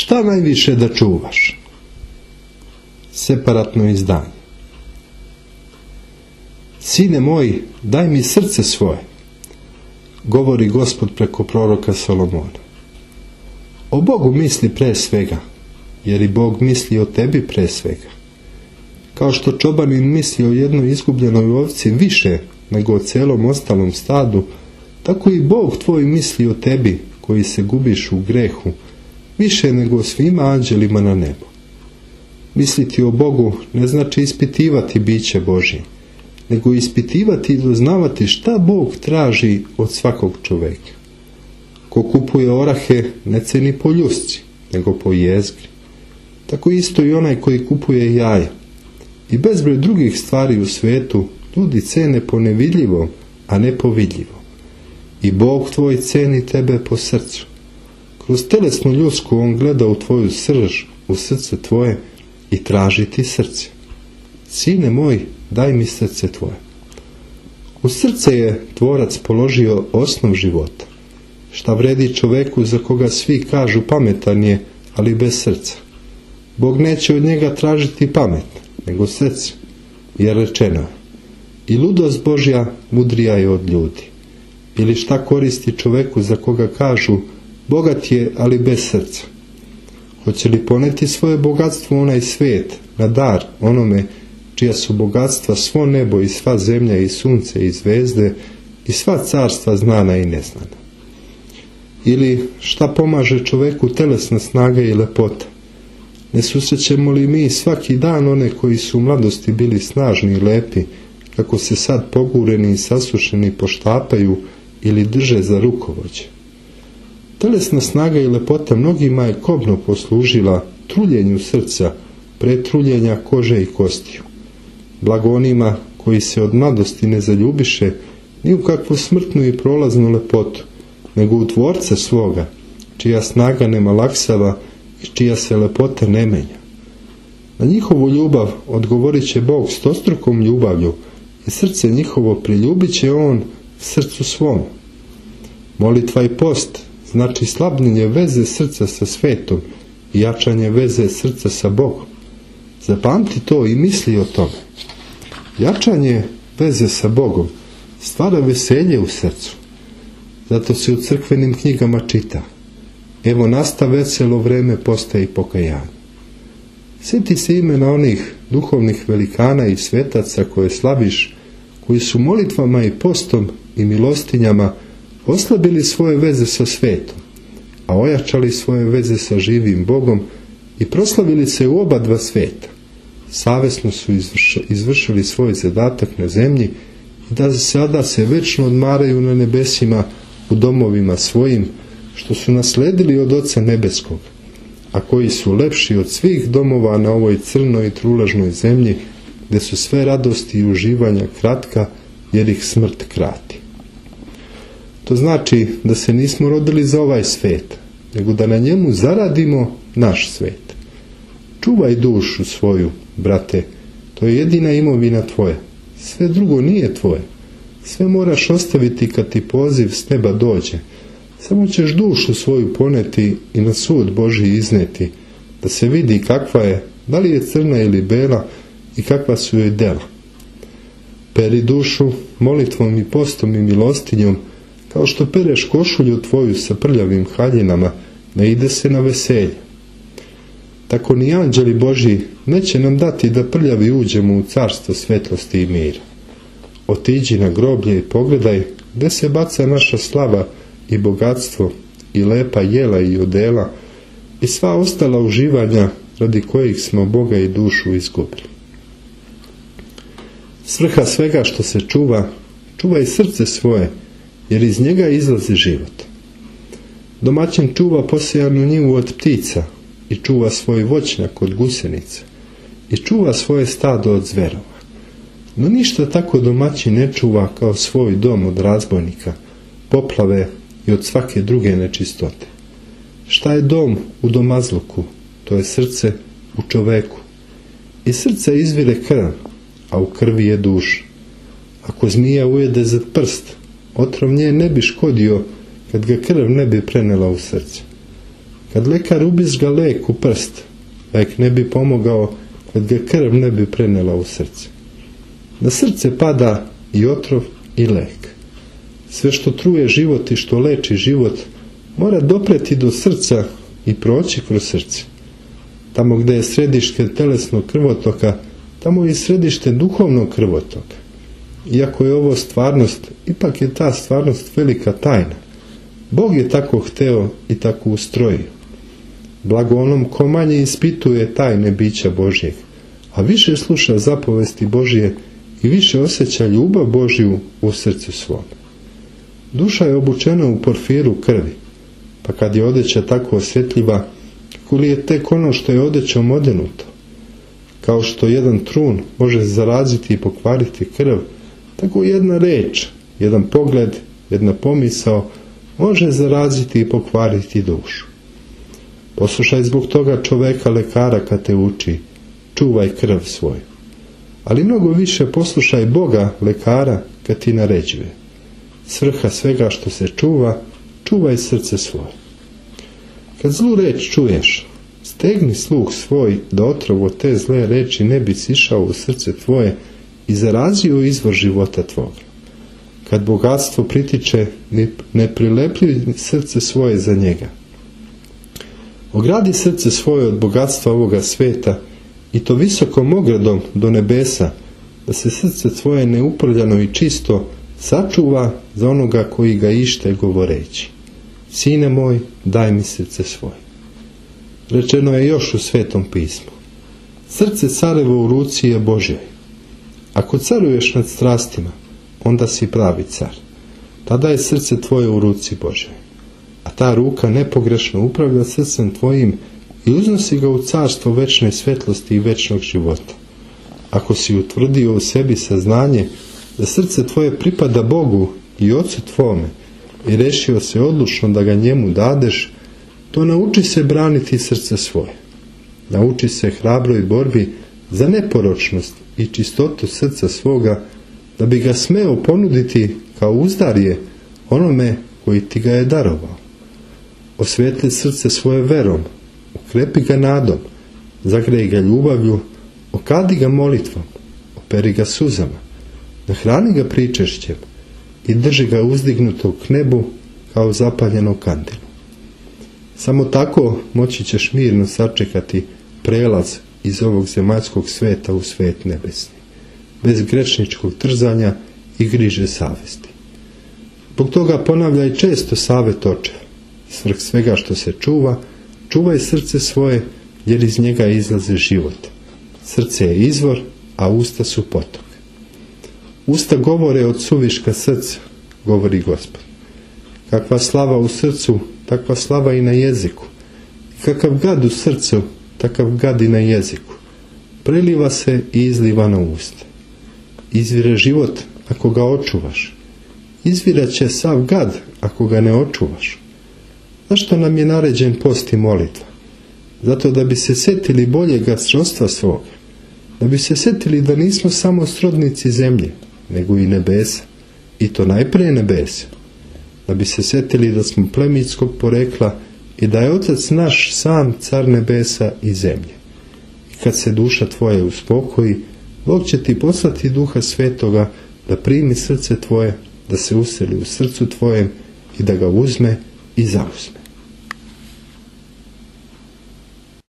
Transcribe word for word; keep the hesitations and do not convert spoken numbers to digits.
Šta najviše da čuvaš? Separatno izdanje. Sine moj, daj mi srce svoje, govori Gospod preko proroka Solomona. O Bogu misli pre svega, jer i Bog misli o tebi pre svega. Kao što čobanin misli o jednoj izgubljenoj ovci više nego o celom ostalom stadu, tako i Bog tvoj misli o tebi koji se gubiš u grehu, više nego o svima anđelima na nebu. Misliti o Bogu ne znači ispitivati biće Božje, nego ispitivati i doznavati šta Bog traži od svakog čoveka. Ko kupuje orahe ne ceni po ljusci, nego po jezgri. Tako isto i onaj koji kupuje jaja. I bezbroj drugih stvari u svetu ljudi cene po nevidljivom, a ne po vidljivom. I Bog tvoj ceni tebe po srcu. Kroz telesnu ljusku on gleda u tvoju srž, u srce tvoje i traži ti srce. Sine moj, daj mi srce tvoje. U srce je tvorac položio osnov života. Šta vredi čoveku za koga svi kažu pametan je, ali bez srca? Bog neće od njega tražiti pamet, nego srce, jer rečeno je: i ludost Božja mudrija je od ljudi. Ili šta koristi čoveku za koga kažu bogat je, ali bez srca? Hoće li poneti svoje bogatstvo u onaj svijet, na dar onome čija su bogatstva svo nebo i sva zemlja i sunce i zvezde i sva carstva znana i neznana? Ili šta pomaže čoveku telesna snaga i lepota? Ne susrećemo li mi svaki dan one koji su u mladosti bili snažni i lepi, kako se sad pogureni i sasušeni poštapaju ili drže za rukovođe? Telesna snaga i lepota mnogima je kobno poslužila truljenju srca pre truljenja kože i kostiju. Blago onima koji se od mladosti ne zaljubiše ni u kakvu smrtnu i prolaznu lepotu, nego u tvorca svoga, čija snaga ne malaksava i čija se lepota ne menja. Na njihovu ljubav odgovorit će Bog stostrukom ljubavlju i srce njihovo priljubit će on srcu svom. Molitva i post znači slabljenje veze srca sa svetom i jačanje veze srca sa Bogom. Zapamti to i misli o tome. Jačanje veze sa Bogom stvara veselje u srcu. Zato se u crkvenim knjigama čita: evo nasta veselo vreme posta i pokajanja. Sjeti se imena onih duhovnih velikana i svetaca koje slaviš, koji su molitvama i postom i milostinjama oslabili svoje veze sa svetom, a ojačali svoje veze sa živim Bogom i proslavili se u oba dva sveta. Savesno su izvršili svoj zadatak na zemlji i da sada se večno odmaraju na nebesima u domovima svojim, što su nasledili od Oca Nebeskog, a koji su lepši od svih domova na ovoj crnoj i trulažnoj zemlji, gde su sve radosti i uživanja kratka, jer ih smrt krati. To znači da se nismo rodili za ovaj svet, nego da na njemu zaradimo naš svet. Čuvaj dušu svoju, brate, to je jedina imovina tvoja. Sve drugo nije tvoje. Sve moraš ostaviti kad ti poziv s neba dođe. Samo ćeš dušu svoju poneti i na sud Božji izneti, da se vidi kakva je, da li je crna ili bela i kakva su joj dela. Peri dušu molitvom i postom i milostinjom, kao što pereš košulju tvoju sa prljavim haljinama, ne ide se na veselje. Tako ni anđeli Božji neće nam dati da prljavi uđemo u carstvo svetlosti i mira. Otiđi na groblje i pogledaj gde se baca naša slava i bogatstvo i lepa jela i odela i sva ostala uživanja radi kojih smo Boga i dušu izgubili. Svrha svega što se čuva, čuvaj srce svoje, jer iz njega izlazi život. Domaćin čuva posejanu njivu od ptica i čuva svoj voćnjak od gusenica i čuva svoje stado od zverova. No ništa tako domaćin ne čuva kao svoj dom od razbojnika, poplave i od svake druge nečistote. Šta je dom u domazluku? To je srce u čoveku. Iz srca izvire krv, a u krvi je duša. Ako zmija ujede za prst, otrov nje ne bi škodio kad ga krv ne bi prenela u srce. Kad lekar ubizga lek u prst, lek ne bi pomogao kad ga krv ne bi prenela u srce. Na srce pada i otrov i lek. Sve što truje život i što leči život mora dopreti do srca i proći kroz srce. Tamo gdje je središte telesnog krvotoka, tamo je i središte duhovnog krvotoka. Iako je ovo stvarnost, ipak je ta stvarnost velika tajna. Bog je tako hteo i tako ustrojio. Blago onom ko manje ispituje tajne bića Božjeg, a više sluša zapovesti Božje i više osjeća ljubav Božju u srcu svom. Duša je obučena u porfiru krvi, pa kad je odeća tako osjetljiva, kako li je tek ono što je odećom odenuto? Kao što jedan trun može zaraziti i pokvariti krv, tako jedna reč, jedan pogled, jedna pomisao može zaraziti i pokvariti dušu. Poslušaj zbog toga čoveka lekara kad te uči, čuvaj krv svoju. Ali mnogo više poslušaj Boga lekara kad ti naređuje. Svrha svega što se čuva, čuvaj srce svoje. Kad zlu reč čuješ, stegni sluh svoj da otrov od te zle reči ne bi sišao u srce tvoje i zarazio izvor života tvoga. Kad bogatstvo pritiče, ne prilepljuj srce svoje za njega. Ogradi srce svoje od bogatstva ovoga sveta i to visokom ogradom do nebesa, da se srce tvoje neuprljano i čisto sačuva za onoga koji ga ište govoreći. Sine moj, daj mi srce svoje. Rečeno je još u Svetom pismu. Srce carevo u ruci je Božjoj. Ako caruješ nad strastima, onda si pravi car. Tada je srce tvoje u ruci Božjoj. A ta ruka nepogrešno upravlja srcem tvojim i uznosi ga u carstvo večne svetlosti i večnog života. Ako si utvrdio u sebi saznanje da srce tvoje pripada Bogu i Ocu tvome i rešio se odlučno da ga njemu dadeš, to nauči se braniti srce svoje. Nauči se hrabroj borbi za neporočnost i čistotu srca svoga, da bi ga smeo ponuditi kao uzdarje onome koji ti ga je darovao. Osvijetli srce svoje verom, ukrepi ga nadom, zagrej ga ljubavlju, okadi ga molitvom, operi ga suzama, nahrani ga pričešćem i drži ga uzdignutog k nebu kao zapaljenog kandilu. Samo tako moći ćeš mirno sačekati prelaz iz ovog zemaljskog sveta u svet nebesni, bez grešničkog trzanja i griže savesti. Zbog toga ponavljaj često savet očeva. Svrh svega što se čuva, čuvaj srce svoje, jer iz njega izlazi život. Srce je izvor, a usta su potok. Usta govore od suviška srca, govori Gospod. Kakva slava u srcu, takva slava i na jeziku. I kakav gad u srcu, takav gad i na jeziku. Preliva se i izliva na usta. Izvire život ako ga očuvaš. Izviraće sav gad ako ga ne očuvaš. Zašto nam je naređen post i molitva? Zato da bi se setili boljega srodstva svoga. Da bi se setili da nismo samo srodnici zemlje, nego i nebesa. I to najprije nebesa. Da bi se setili da smo plemitskog porekla i da je Otac naš sam car nebesa i zemlje. I kad se duša tvoja uspokoji, Bog će ti poslati Duha Svetoga da primi srce tvoje, da se useli u srcu tvojem i da ga uzme i zauzme.